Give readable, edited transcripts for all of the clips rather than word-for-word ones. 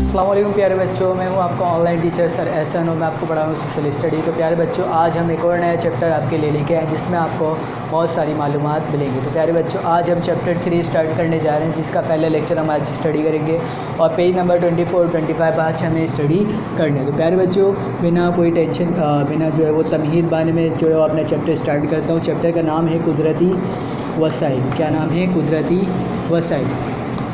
अस्सलाम वालेकुम प्यारे बच्चों, मैं हूं आपका ऑनलाइन टीचर सर एहसन और मैं आपको पढ़ा रहा हूँ सोशल स्टडी। तो प्यारे बच्चों, आज हम एक और नया चैप्टर आपके लिए लेके आए जिसमें आपको बहुत सारी मालूमात मिलेंगी। तो प्यारे बच्चों, आज हम चैप्टर 3 स्टार्ट करने जा रहे हैं, जिसका पहला लेक्चर हम आज स्टडी करेंगे और पेज नंबर 24-25 आज हमें स्टडी करने। तो प्यारे बच्चों, बिना कोई टेंशन बिना जो है वो तमहीद बाने में जो है अपना चैप्टर स्टार्ट करता हूँ। चैप्टर का नाम है कुदरती वसाइल। क्या नाम है? कुदरती वसाइल।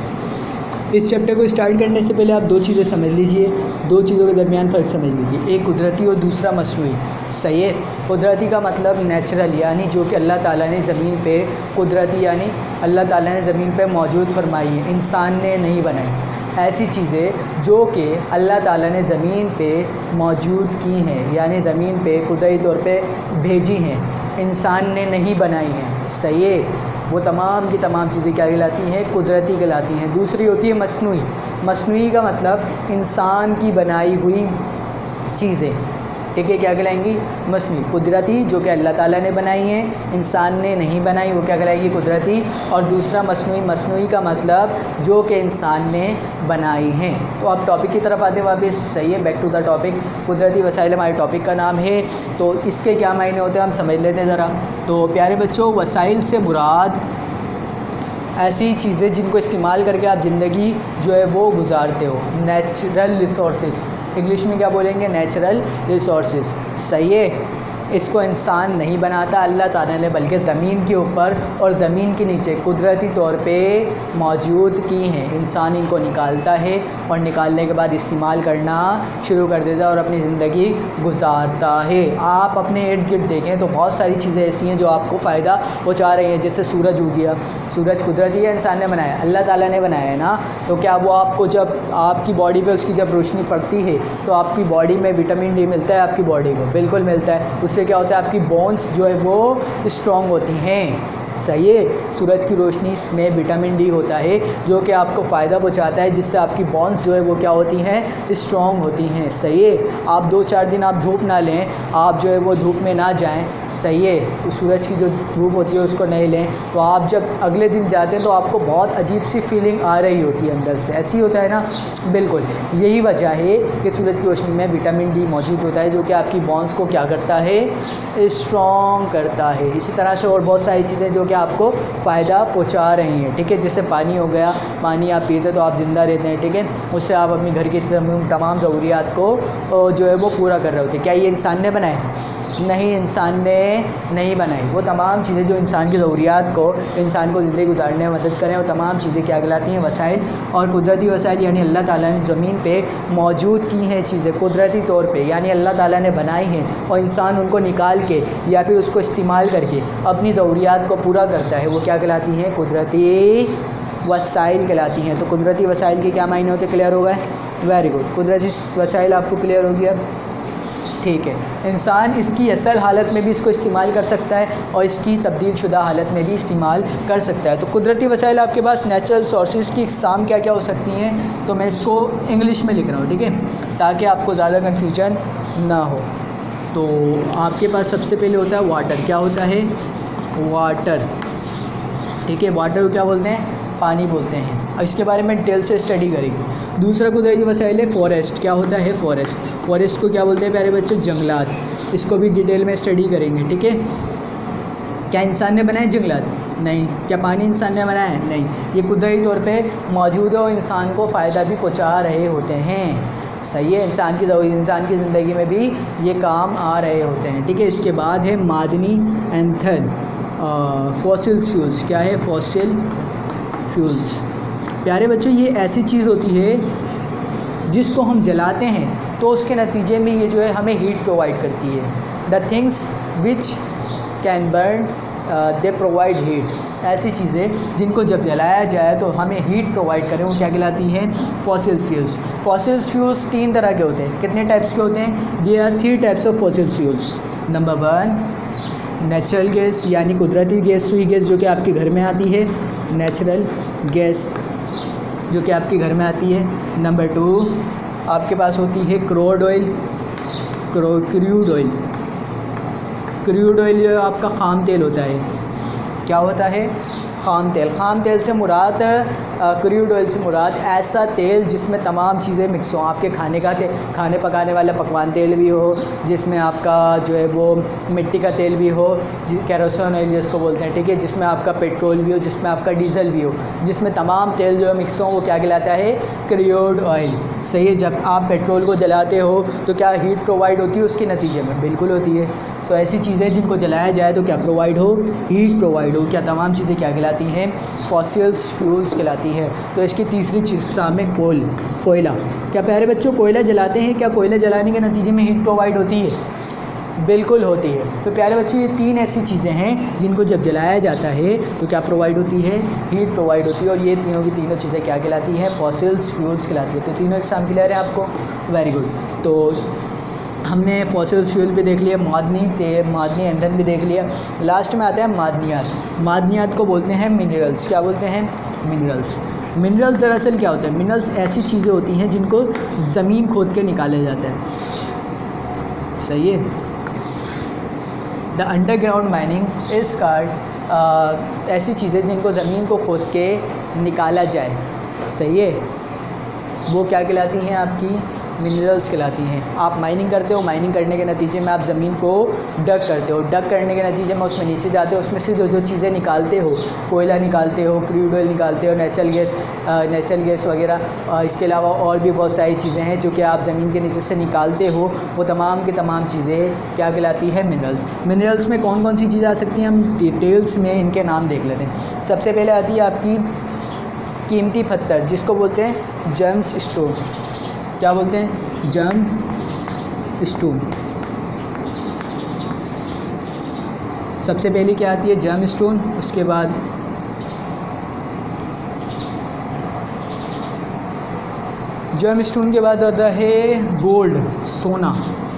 इस चैप्टर को स्टार्ट करने से पहले आप दो चीज़ें समझ लीजिए, दो चीज़ों के दरमियान फ़र्क समझ लीजिए। एक कुदरती और दूसरा मसनूई। सही है। कुदरती का मतलब नेचुरल, यानी जो कि अल्लाह ताला ने ज़मीन पे, कुदरती यानी अल्लाह ताला ने ज़मीन पे मौजूद फरमाई है, इंसान ने नहीं बनाई। ऐसी चीज़ें जो कि अल्लाह ताला ने ज़मीन पे मौजूद की हैं, यानी ज़मीन पे कुदरती तौर पे भेजी हैं, इंसान ने नहीं बनाई हैं। सही है। वो तमाम की तमाम चीज़ें क्या कहलाती हैं? कुदरती कहलाती हैं। दूसरी होती है मसनूई। मसनूई का मतलब इंसान की बनाई हुई चीज़ें, ठीक है, क्या कहलाएंगी? मसनूई। कुदरती जो कि अल्लाह ताला ने बनाई हैं, इंसान ने नहीं बनाई, वो क्या कहलाएगी? कुदरती। और दूसरा मसनूई। मसनूई का मतलब जो कि इंसान ने बनाई हैं। तो आप टॉपिक की तरफ आते हैं वापस। सही है, बैक टू द टॉपिक। कुदरती वसाइल हमारे टॉपिक का नाम है। तो इसके क्या मायने होते हैं हम समझ लेते हैं ज़रा। तो प्यारे बच्चों, वसाइल से मुराद ऐसी चीज़ें जिनको इस्तेमाल करके आप ज़िंदगी जो है वो गुजारते हो। नेचुरल रिसोर्सेज, इंग्लिश में क्या बोलेंगे? Natural resources. सही है। इसको इंसान नहीं बनाता अल्लाह ताला ने, बल्कि ज़मीन के ऊपर और ज़मीन के नीचे कुदरती तौर पे मौजूद की हैं। इंसान इनको निकालता है और निकालने के बाद इस्तेमाल करना शुरू कर देता है और अपनी ज़िंदगी गुजारता है। आप अपने इर्द गिर्द देखें तो बहुत सारी चीज़ें ऐसी हैं जो आपको फ़ायदा पहुँचा रही हैं। जैसे सूरज उग गया, सूरज कुदरती है, इंसान ने बनाया, अल्लाह ताला ने बनाया है ना। तो क्या वो आपको जब आपकी बॉडी पे उसकी जब रोशनी पड़ती है तो आपकी बॉडी में विटामिन डी मिलता है? आपकी बॉडी को बिल्कुल मिलता है। उससे क्या होता है? आपकी बोन्स जो है वो स्ट्रॉन्ग होती हैं। सही है। सूरज की रोशनी में विटामिन डी होता है जो कि आपको फ़ायदा पहुंचाता है, जिससे आपकी बोन्स जो है वो क्या होती हैं? स्ट्रॉन्ग होती हैं। सही है। आप 2-4 दिन आप धूप ना लें, आप जो है वो धूप में ना जाएं। सही है। उस सूरज की जो धूप होती है उसको नहीं लें, तो आप जब अगले दिन जाते हैं तो आपको बहुत अजीब सी फीलिंग आ रही होती है अंदर से। ऐसी होता है ना? बिल्कुल यही वजह है कि सूरज की रोशनी में विटामिन डी मौजूद होता है जो कि आपकी बोन्स को क्या करता है? स्ट्रॉन्ग करता है। इसी तरह से और बहुत सारी चीज़ें जो कि आपको फ़ायदा पहुंचा रही हैं। ठीक है। जैसे पानी हो गया, पानी आप पीते तो आप ज़िंदा रहते हैं। ठीक है। उससे आप अपनी घर की तमाम ज़रूरियात को जो है वो पूरा कर रहे होते हैं। क्या ये इंसान ने बनाए? नहीं, इंसान ने नहीं बनाई। वो तमाम चीज़ें जो इंसान की ज़रूरियात को, इंसान को ज़िंदगी गुजारने में मदद करें, वो तमाम चीज़ें क्या कहलाती हैं? वसाइल। और कुदरती वसाइल यानी अल्लाह ताला ने ज़मीन पे मौजूद की हैं चीज़ें कुदरती तौर पे, यानी अल्लाह ताला ने बनाई हैं और इंसान उनको निकाल के या फिर उसको इस्तेमाल करके अपनी ज़रूरियात को पूरा करता है। वो क्या कहलाती हैं? कुदरती वसाइल कहलाती हैं। तो कुदरती वसाइल के क्या मायने होते? क्लियर हो गए? Very good. कुदरती वसाइल आपको क्लियर हो गया? ठीक है। इंसान इसकी असल हालत में भी इसको इस्तेमाल कर सकता है और इसकी तब्दील शुदा हालत में भी इस्तेमाल कर सकता है। तो कुदरती वसाइल आपके पास नेचुरल सोर्सेज की इकसाम क्या क्या हो सकती हैं, तो मैं इसको इंग्लिश में लिख रहा हूँ, ठीक है, ताकि आपको ज़्यादा कन्फ्यूजन ना हो। तो आपके पास सबसे पहले होता है वाटर। क्या होता है? वाटर। ठीक है। वाटर को क्या बोलते हैं? पानी बोलते हैं। और इसके बारे में डिटेल से स्टडी करेंगे। दूसरा कुदरती वसाइल है फॉरेस्ट। क्या होता है? फॉरेस्ट। फॉरेस्ट को क्या बोलते हैं प्यारे बच्चों? जंगलात। इसको भी डिटेल में स्टडी करेंगे। ठीक है। क्या इंसान ने बनाए जंगलात? नहीं। क्या पानी इंसान ने बनाया है? नहीं। ये कुदरती तौर पे मौजूद है और इंसान को फ़ायदा भी पहुंचा रहे होते हैं। सही है। इंसान की ज़िंदगी में भी ये काम आ रहे होते हैं। ठीक है। इसके बाद है मादनी एंथर, फॉसिल फ्यूल्स। क्या है? Fossil fuels. प्यारे बच्चों, ये ऐसी चीज़ होती है जिसको हम जलाते हैं तो उसके नतीजे में ये जो है हमें हीट प्रोवाइड करती है। The things which can burn they provide heat. ऐसी चीज़ें जिनको जब जलाया जाए तो हमें हीट प्रोवाइड करें, वो क्या कहलाती हैं? Fossil fuels. फॉसिल फ्यूल्स 3 तरह के होते हैं। कितने टाइप्स के होते हैं? There are 3 types of fossil fuels. Number 1 natural gas, यानी कुदरती गैस, सुई गैस जो कि आपके घर में आती है, नेचुरल गैस जो कि आपके घर में आती है। नंबर 2 आपके पास होती है crude oil. Crude oil, crude oil जो आपका ख़ाम तेल होता है। क्या होता है? खाम तेल से मुराद क्रूड ऑयल से मुराद ऐसा तेल जिसमें तमाम चीज़ें मिक्स हों। आपके खाने पकाने वाला पकवान तेल भी हो, जिसमें आपका जो है वो मिट्टी का तेल भी हो, कैरोसिन ऑयल जिसको बोलते हैं, ठीक है, जिसमें आपका पेट्रोल भी हो, जिसमें आपका डीजल भी हो, जिसमें तमाम तेल जो है मिक्स हों, वो क्या कहलाता है? Crude oil. सही है। जब आप पेट्रोल को जलाते हो तो क्या हीट प्रोवाइड होती है उसके नतीजे में? बिल्कुल होती है। तो ऐसी चीज़ें जिनको जलाया जाए तो क्या प्रोवाइड हो? हीट प्रोवाइड हो। क्या तमाम चीज़ें क्या कहलाती हैं? फॉसिल्स फ्यूल्स कहलाती है। तो इसकी तीसरी चीज़ सामने कोयला। क्या प्यारे बच्चों कोयला जलाते हैं? क्या कोयला जलाने के नतीजे में हीट प्रोवाइड होती है? बिल्कुल होती है। तो प्यारे बच्चों ये तीन ऐसी चीज़ें हैं जिनको जब जलाया जाता है तो क्या प्रोवाइड होती है? हीट प्रोवाइड होती है। और ये तीनों की तीनों चीज़ें क्या कहलाती हैं? फॉसिल्स फ्यूल्स कहलाती है। तो तीनों एग्जाम क्लियर है आपको? Very good. तो हमने फॉसिल्स फ्यूल भी देख लिया, मादनी ईंधन भी देख लिया। लास्ट में आता है मादनियात। मादनियात को बोलते हैं मिनरल्स। क्या बोलते हैं? मिनरल्स। मिनरल्स दरअसल क्या होता है? मिनरल्स ऐसी चीज़ें होती हैं जिनको ज़मीन खोद के निकाला जाता है। सही है। The underground mining is called ऐसी चीज़ें जिनको ज़मीन को खोद के निकाला जाए। सही है। वो क्या कहलाती हैं? आपकी मिनरल्स कहलाती हैं। आप माइनिंग करते हो, माइनिंग करने के नतीजे में आप ज़मीन को डग करते हो, डग करने के नतीजे में उसमें नीचे जाते हो, उसमें से जो चीज़ें निकालते हो, कोयला निकालते हो, क्रूड ऑयल निकालते हो, नेचुरल गैस वगैरह, इसके अलावा और भी बहुत सारी चीज़ें हैं जो कि आप ज़मीन के नीचे से निकालते हो। वो तमाम की तमाम चीज़ें क्या कहलाती है? मिनरल्स। मिनरल्स में कौन कौन सी चीज़ें आ सकती हैं? हम डिटेल्स में इनके नाम देख लेते हैं। सबसे पहले आती है आपकी कीमती पत्थर, जिसको बोलते हैं जेम्स स्टोन। क्या बोलते हैं? Gemstone. सबसे पहले क्या आती है? Gemstone. उसके बाद जेम स्टोन के बाद आता है गोल्ड, सोना।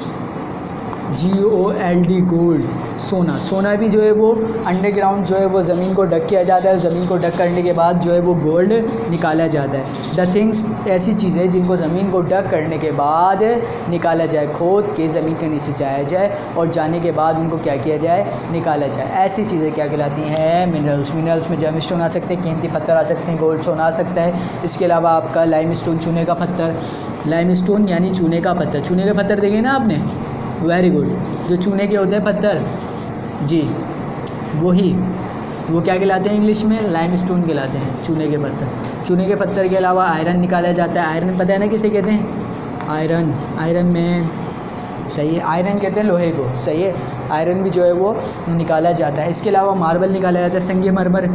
GOLD गोल्ड, सोना। सोना भी जो है वो अंडरग्राउंड जो है वो ज़मीन को डग किया जाता है। ज़मीन को डग करने के बाद जो है वो गोल्ड निकाला जाता है। द थिंग्स ऐसी चीज़ें जिनको ज़मीन को डग करने के बाद निकाला जाए, खोद के ज़मीन के नीचे जाया जाए और जाने के बाद उनको क्या किया जाए? निकाला जाए। ऐसी चीज़ें क्या कहलाती हैं? मिनरल्स। मिनरल्स में जेम स्टोन आ सकते हैं, कीमती पत्थर आ सकते हैं, गोल्ड सोना आ सकता है। इसके अलावा आपका लाइम स्टोन, चूने का पत्थर। लाइम स्टोन यानी चूने का पत्थर। चूने का पत्थर देखे ना आपने? Very good. जो चूने के होते हैं पत्थर, जी वही, वो क्या कहलाते हैं इंग्लिश में? लाइम स्टोन कहलाते हैं, चूने के पत्थर। चूने के पत्थर के अलावा आयरन निकाला जाता है। आयरन पता है ना किसे कहते हैं? आयरन। आयरन में सही है, आयरन कहते हैं लोहे को। सही है। आयरन भी जो है वो निकाला जाता है। इसके अलावा मार्बल निकाला जाता है, संगमरमर।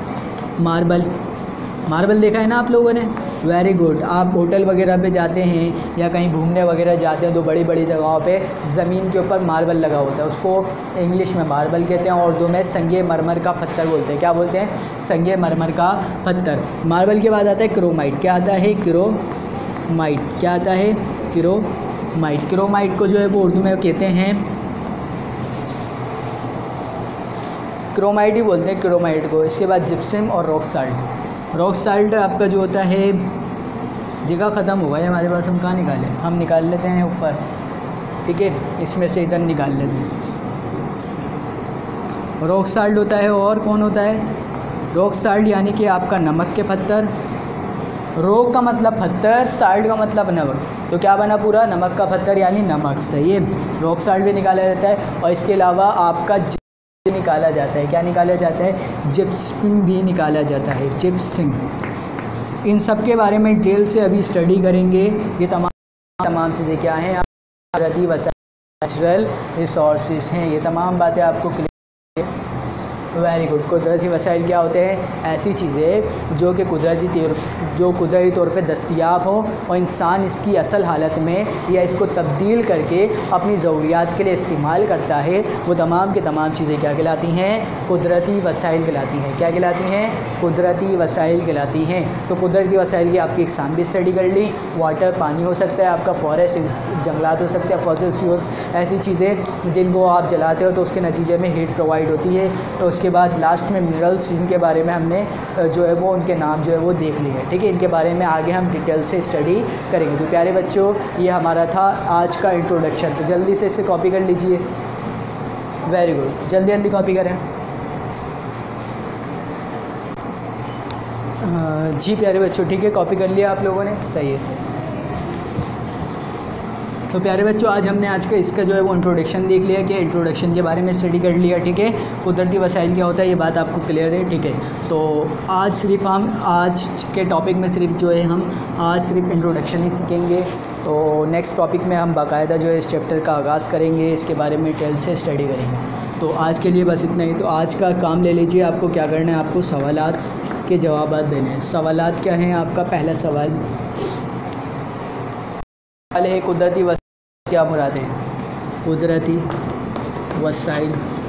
मार्बल देखा है ना आप लोगों ने? Very good. आप होटल वगैरह पे जाते हैं या कहीं घूमने वगैरह जाते हैं तो बड़ी बड़ी जगहों पे ज़मीन के ऊपर मार्बल लगा होता है, उसको इंग्लिश में मार्बल कहते हैं और उर्दू में संगमरमर का पत्थर बोलते हैं। क्या बोलते हैं? संगमरमर का पत्थर। मार्बल के बाद आता है क्रोमाइट। क्या आता है? क्रोमाइट। क्या आता है? क्रोमाइट। क्रोमाइट को जो है वो उर्दू में कहते हैं, क्रोमाइट ही बोलते हैं क्रोमाइट को। इसके बाद जिप्सम और रॉक साल्ट। रॉक साल्ट आपका जो होता है, जगह ख़त्म हो गई हमारे पास, हम कहाँ निकालें? हम निकाल लेते हैं ऊपर, ठीक है, इसमें से इधर निकाल लेते हैं। रॉक साल्ट होता है। और कौन होता है? रॉक साल्ट यानी कि आपका नमक के पत्थर। रॉक का मतलब पत्थर, साल्ट का मतलब नमक, तो क्या बना पूरा? नमक का पत्थर यानी नमक। सही है। रॉक साल्ट भी निकाला जाता है। और इसके अलावा आपका निकाला जाता है। क्या निकाला जाता है? जिप्सम भी निकाला जाता है, जिप्सम। इन सब के बारे में डिटेल से अभी स्टडी करेंगे। ये तमाम चीज़ें क्या हैं? कुदरती वसाइल, नेचुरल रिसोर्सेज हैं। ये तमाम बातें आपको क्लियर। Very good. कुदरती वसाइल क्या होते हैं? ऐसी चीज़ें जो कि कुदरती तौर पे दस्तयाब हो और इंसान इसकी असल हालत में या इसको तब्दील करके अपनी ज़रूरियात के लिए इस्तेमाल करता है। वो तमाम की तमाम चीज़ें क्या कहलाती हैं? कुदरती वसाइल कहलाती हैं। क्या कहलाती हैं? कुदरती वसाइल कहलाती हैं। तो कुदरती वसाइल की आपकी एग्जाम भी स्टडी कर ली। वाटर पानी हो सकता है, आपका फॉरेस्ट जंगलात हो सकते हैं, फॉसिल फ्यूल्स ऐसी चीज़ें जिनको आप जलाते हो तो उसके नतीजे में हीट प्रोवाइड होती है। तो उसके बाद लास्ट में मिनरल्स, जिनके बारे में हमने जो है वो उनके नाम जो है वो देख लिए हैं। ठीक है, इनके बारे में आगे हम डिटेल से स्टडी करेंगे। तो प्यारे बच्चों, ये हमारा था आज का इंट्रोडक्शन। तो जल्दी से इसे कॉपी कर लीजिए। वेरी गुड, जल्दी जल्दी कॉपी करें। जी प्यारे बच्चों, ठीक है, कॉपी कर लिया आप लोगों ने, सही है। तो प्यारे बच्चों, आज का इसका जो है वो इंट्रोडक्शन देख लिया कि इंट्रोडक्शन के बारे में स्टडी कर लिया, ठीक है। कुदरती वसाइल क्या होता है ये बात आपको क्लियर है, ठीक है। तो आज सिर्फ हम आज के टॉपिक में सिर्फ जो है हम आज सिर्फ इंट्रोडक्शन ही सीखेंगे। तो नेक्स्ट टॉपिक में हम बाकायदा जो है इस चैप्टर का आगाज़ करेंगे, इसके बारे में डिटेल से स्टडी करेंगे। तो आज के लिए बस इतना ही। तो आज का काम ले लीजिए, आपको क्या करना है, आपको सवालात के जवाब देने हैं। सवालात क्या हैं? आपका पहला सवाल है कुदरती वसाइल क्या मुराद है? कुदरती वसाइल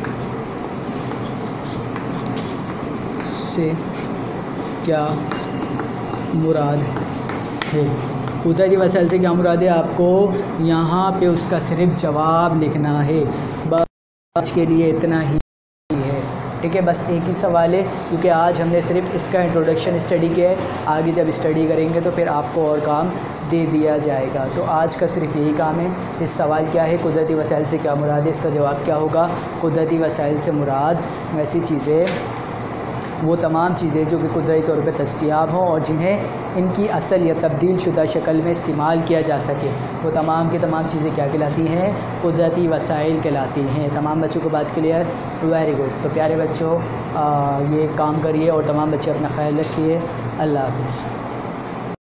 से क्या मुराद है? कुदरती वसाइल से क्या मुराद है? आपको यहाँ पे उसका सिर्फ जवाब लिखना है। बस आज के लिए इतना ही है, ठीक है। बस एक ही सवाल है, क्योंकि आज हमने सिर्फ इसका इंट्रोडक्शन स्टडी किया है। आगे जब स्टडी करेंगे तो फिर आपको और काम दे दिया जाएगा। तो आज का सिर्फ यही काम है। इस सवाल क्या है, कुदरती वसाइल से क्या मुराद है, इसका जवाब क्या होगा? कुदरती वसाइल से मुराद वैसी चीज़ें, वो तमाम चीज़ें जो कि कुदरती तौर पे दस्तयाब हों और जिन्हें इनकी असल या तब्दील शुदा शक्ल में इस्तेमाल किया जा सके, वो तमाम की तमाम चीज़ें क्या कहलाती हैं? कुदरती वसाइल कहलाती हैं। तमाम बच्चों को बात क्लियर? Very good. तो प्यारे बच्चों, ये काम करिए और तमाम बच्चे अपना ख्याल रखिए। अल्लाह हाफ़िज़।